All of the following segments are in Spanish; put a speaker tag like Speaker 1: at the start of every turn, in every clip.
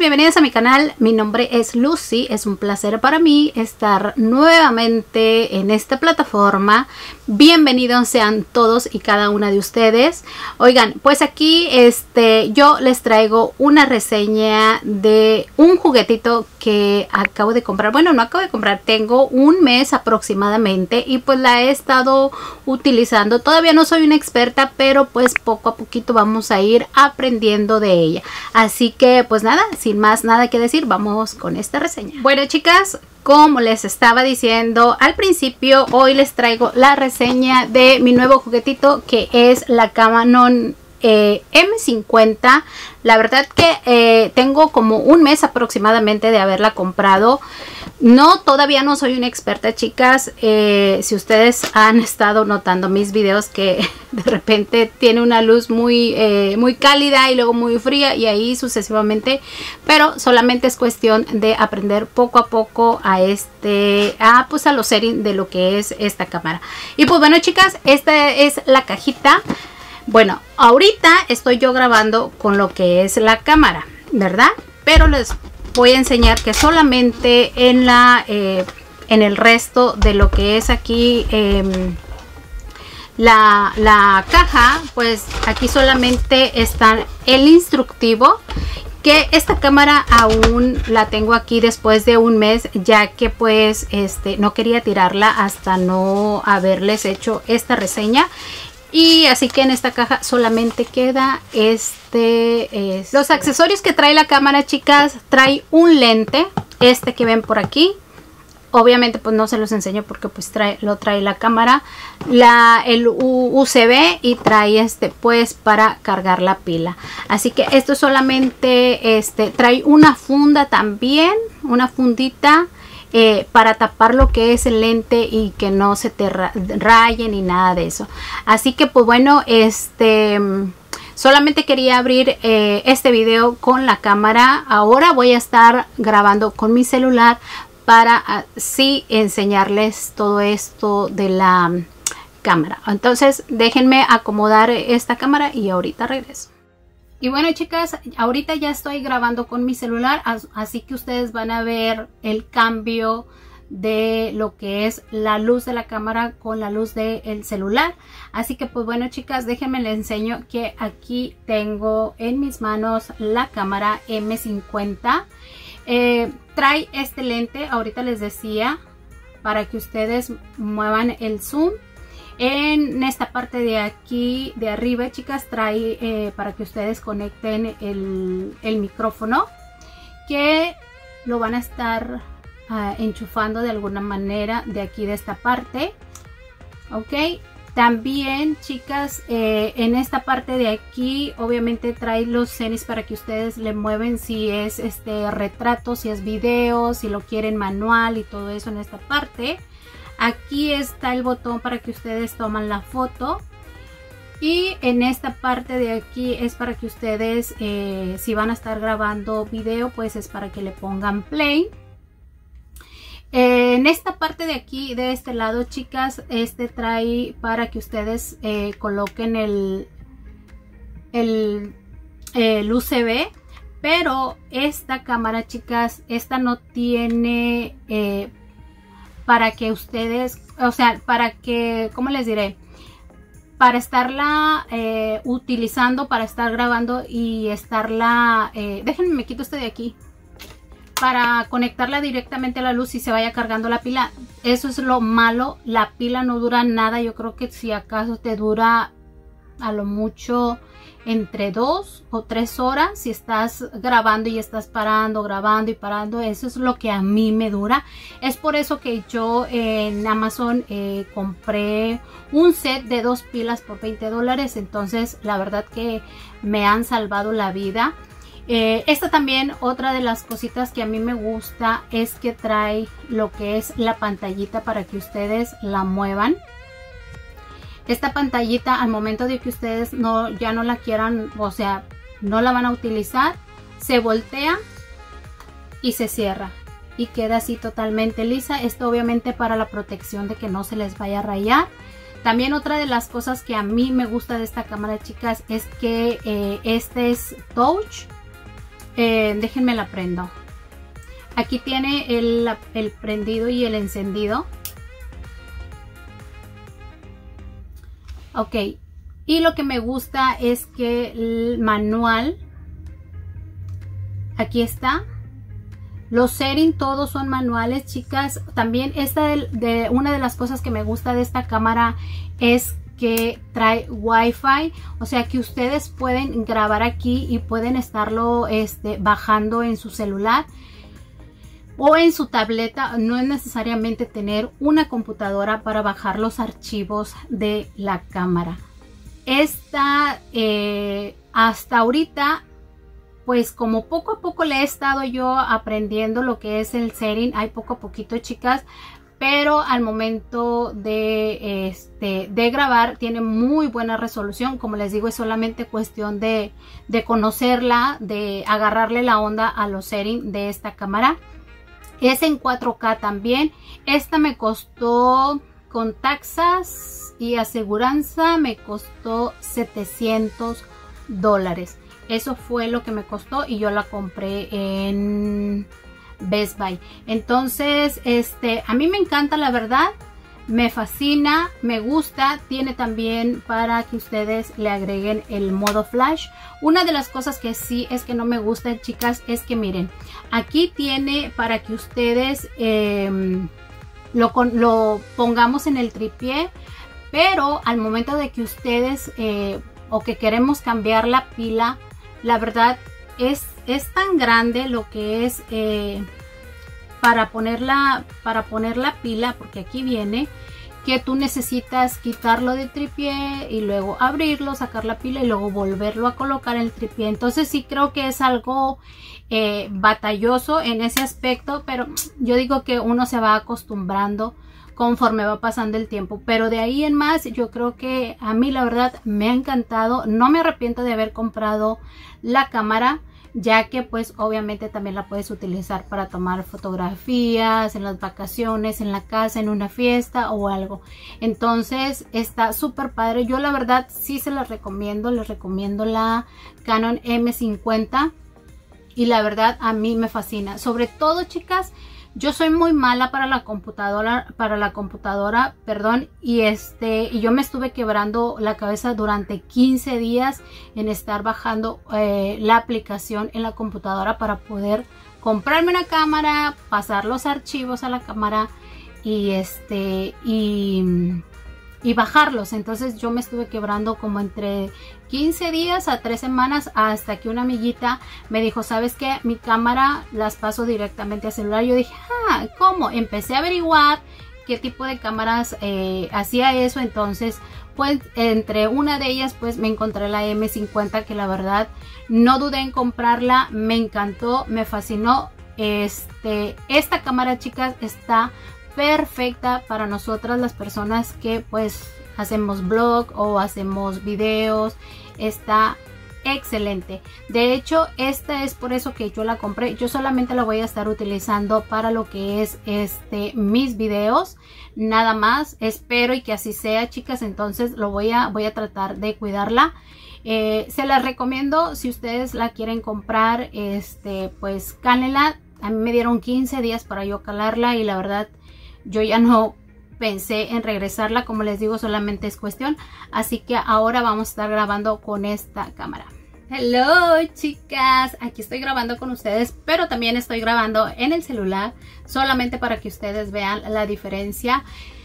Speaker 1: bienvenidos a mi canal. Mi nombre es Lucy. Es un placer para mí estar nuevamente en esta plataforma. Bienvenidos sean todos y cada una de ustedes. Oigan, pues aquí yo les traigo una reseña de un juguetito que acabo de comprar. Bueno, no acabo de comprar, tengo un mes aproximadamente y pues la he estado utilizando. Todavía no soy una experta, pero pues poco a poquito vamos a ir aprendiendo de ella. Así que pues nada, sin más nada que decir, vamos con esta reseña. Bueno, chicas, como les estaba diciendo al principio, hoy les traigo la reseña de mi nuevo juguetito, que es la Canon M50. La verdad que tengo como un mes aproximadamente de haberla comprado. Todavía no soy una experta, chicas. Si ustedes han estado notando mis videos, que de repente tiene una luz muy cálida y luego muy fría y ahí sucesivamente, pero solamente es cuestión de aprender poco a poco a los settings de lo que es esta cámara. Y pues bueno, chicas, esta es la cajita. Bueno, ahorita estoy yo grabando con lo que es la cámara, ¿verdad? Pero les voy a enseñar que solamente en el resto de lo que es aquí la caja, pues aquí solamente está el instructivo, que esta cámara aún la tengo aquí después de un mes, ya que pues no quería tirarla hasta no haberles hecho esta reseña. Y así que en esta caja solamente queda los accesorios que trae la cámara, chicas. Trae un lente, que ven por aquí. Obviamente pues no se los enseño porque pues lo trae la cámara, el USB, y trae pues para cargar la pila. Así que esto solamente trae una funda también, una fundita para tapar lo que es el lente y que no se te raye ni nada de eso. Así que pues bueno, solamente quería abrir este video con la cámara. Ahora voy a estar grabando con mi celular para así enseñarles todo esto de la cámara. Entonces déjenme acomodar esta cámara y ahorita regreso. Y bueno, chicas, ahorita ya estoy grabando con mi celular, así que ustedes van a ver el cambio de lo que es la luz de la cámara con la luz del celular. Así que pues bueno, chicas, déjenme les enseño que aquí tengo en mis manos la cámara M50. Trae este lente, ahorita les decía, para que ustedes muevan el zoom. En esta parte de aquí de arriba, chicas, trae para que ustedes conecten el micrófono, que lo van a estar enchufando de alguna manera de aquí, de esta parte. Ok, también, chicas, en esta parte de aquí obviamente trae los settings para que ustedes le mueven si es retrato, si es video, si lo quieren manual y todo eso en esta parte. Aquí está el botón para que ustedes toman la foto. Y en esta parte de aquí es para que ustedes, si van a estar grabando video, pues es para que le pongan play. En esta parte de aquí, de este lado, chicas, trae para que ustedes coloquen el USB. Pero esta cámara, chicas, esta no tiene para que ustedes, o sea, para que, ¿cómo les diré? Para estarla utilizando, para estar grabando y estarla, déjenme, me quito de aquí, para conectarla directamente a la luz y se vaya cargando la pila. Eso es lo malo, la pila no dura nada. Yo creo que si acaso te dura a lo mucho entre 2 o 3 horas, si estás grabando y estás parando, grabando y parando. Eso es lo que a mí me dura. Es por eso que yo en Amazon compré un set de 2 pilas por $20. Entonces la verdad que me han salvado la vida. Esta también, otra de las cositas que a mí me gusta, es que trae lo que es la pantallita para que ustedes la muevan. Esta pantallita, al momento de que ustedes ya no la quieran, o sea, no la van a utilizar, se voltea y se cierra y queda así totalmente lisa. Esto obviamente para la protección de que no se les vaya a rayar. También otra de las cosas que a mí me gusta de esta cámara, chicas, es que este es touch. déjenme la prendo. Aquí tiene el prendido y el encendido. Ok, y lo que me gusta es que el manual, aquí está. Los settings todos son manuales, chicas. También una de las cosas que me gusta de esta cámara es que trae Wi-Fi, o sea que ustedes pueden grabar aquí y pueden estarlo bajando en su celular o en su tableta. No es necesariamente tener una computadora para bajar los archivos de la cámara. Esta hasta ahorita, pues como poco a poco le he estado yo aprendiendo lo que es el setting, hay poco a poquito, chicas, pero al momento de grabar tiene muy buena resolución. Como les digo, es solamente cuestión de conocerla, de agarrarle la onda a los settings de esta cámara. Es en 4K también. Esta me costó con taxas y aseguranza, me costó $700. Eso fue lo que me costó y yo la compré en Best Buy. Entonces, a mí me encanta, la verdad. Me fascina, me gusta. Tiene también para que ustedes le agreguen el modo flash. Una de las cosas que sí es que no me gusta, chicas, es que miren, aquí tiene para que ustedes lo pongamos en el tripié, pero al momento de que ustedes o que queremos cambiar la pila, la verdad es tan grande lo que es para poner la pila, porque aquí viene que tú necesitas quitarlo de tripié y luego abrirlo, sacar la pila y luego volverlo a colocar en el tripié. Entonces sí creo que es algo batalloso en ese aspecto, pero yo digo que uno se va acostumbrando conforme va pasando el tiempo. Pero de ahí en más, yo creo que a mí la verdad me ha encantado. No me arrepiento de haber comprado la cámara, ya que pues obviamente también la puedes utilizar para tomar fotografías en las vacaciones, en la casa, en una fiesta o algo. Entonces está súper padre. Yo la verdad sí se las recomiendo. Les recomiendo la Canon M50 y la verdad a mí me fascina. Sobre todo, chicas, yo soy muy mala para la computadora, y yo me estuve quebrando la cabeza durante 15 días en estar bajando la aplicación en la computadora para poder comprarme una cámara, pasar los archivos a la cámara y bajarlos. Entonces yo me estuve quebrando como entre 15 días a 3 semanas, hasta que una amiguita me dijo, ¿sabes qué? Mi cámara las paso directamente a celular. Yo dije, ¿cómo? Empecé a averiguar qué tipo de cámaras hacía eso. Entonces pues entre una de ellas pues me encontré la M50, que la verdad no dudé en comprarla. Me encantó, me fascinó. Esta cámara, chicas, está perfecta para nosotras, las personas que pues hacemos blog o hacemos videos. Está excelente. De hecho, esta es por eso que yo la compré. Yo solamente la voy a estar utilizando para lo que es mis videos, nada más. Espero y que así sea, chicas. Entonces voy a tratar de cuidarla. Se las recomiendo si ustedes la quieren comprar. Pues cálenla. A mí me dieron 15 días para yo calarla y la verdad yo ya no pensé en regresarla. Como les digo, solamente es cuestión. Así que ahora vamos a estar grabando con esta cámara. Hello, chicas, aquí estoy grabando con ustedes, pero también estoy grabando en el celular, solamente para que ustedes vean la diferencia.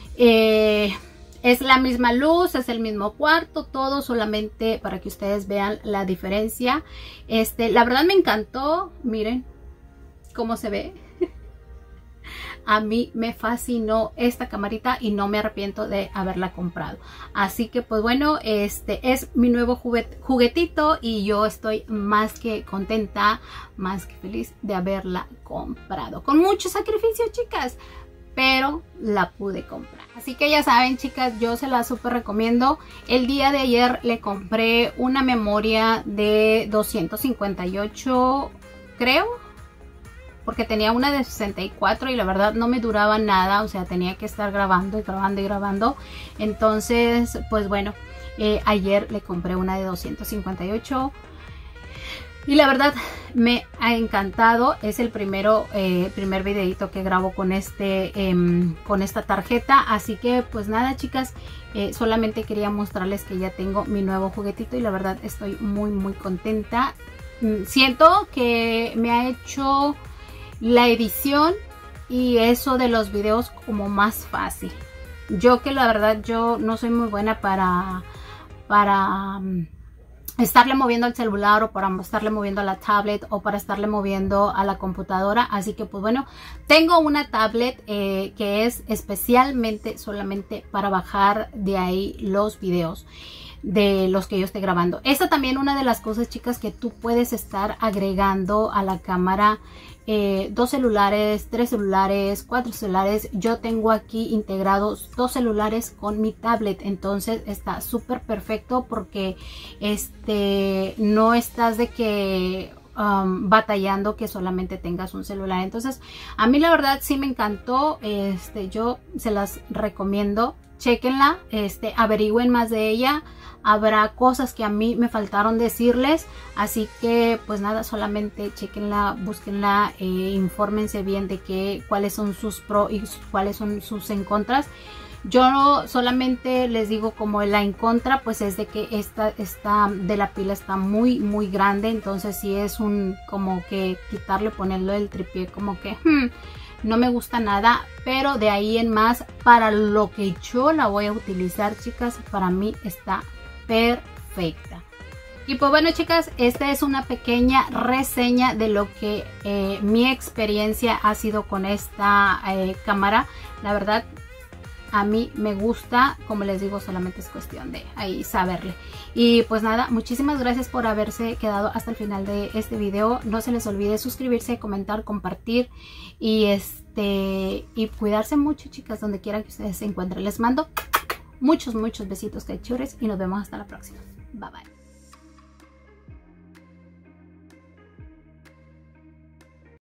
Speaker 1: Es la misma luz, es el mismo cuarto, todo solamente para que ustedes vean la diferencia. La verdad me encantó, miren cómo se ve. A mí me fascinó esta camarita y no me arrepiento de haberla comprado. Así que pues bueno, este es mi nuevo juguetito y yo estoy más que contenta, más que feliz de haberla comprado. Con mucho sacrificio, chicas, pero la pude comprar. Así que ya saben, chicas, yo se la súper recomiendo. El día de ayer le compré una memoria de 258, creo, porque tenía una de 64 y la verdad no me duraba nada, o sea, tenía que estar grabando y grabando y grabando. Entonces, pues bueno, ayer le compré una de 258. Y la verdad me ha encantado. Es el primer videito que grabo con esta tarjeta. Así que pues nada, chicas, solamente quería mostrarles que ya tengo mi nuevo juguetito y la verdad estoy muy contenta. Siento que me ha hecho la edición y eso de los videos como más fácil. Yo que la verdad yo no soy muy buena para estarle moviendo al celular o para estarle moviendo a la tablet o para estarle moviendo a la computadora. Así que pues bueno, tengo una tablet que es especialmente solamente para bajar de ahí los videos de los que yo esté grabando. Esta también una de las cosas, chicas, que tú puedes estar agregando a la cámara 2 celulares, 3 celulares, 4 celulares. Yo tengo aquí integrados 2 celulares con mi tablet, entonces está súper perfecto porque no estás de que batallando que solamente tengas un celular. Entonces a mí la verdad sí me encantó. Yo se las recomiendo. Chéquenla, averigüen más de ella. Habrá cosas que a mí me faltaron decirles, así que pues nada, solamente chequenla, búsquenla, infórmense bien de cuáles son sus pros y cuáles son sus en contras. Yo solamente les digo como la en contra pues es de que esta de la pila está muy grande, entonces si es como que quitarle, ponerlo el tripié, como que no me gusta nada, pero de ahí en más, para lo que yo la voy a utilizar, chicas, para mí está perfecta. Y pues bueno, chicas, esta es una pequeña reseña de lo que mi experiencia ha sido con esta cámara. La verdad, a mí me gusta, como les digo, solamente es cuestión de ahí saberle. Y pues nada, muchísimas gracias por haberse quedado hasta el final de este video. No se les olvide suscribirse, comentar, compartir y cuidarse mucho, chicas, donde quiera que ustedes se encuentren. Les mando muchos besitos cachures y nos vemos hasta la próxima. Bye bye.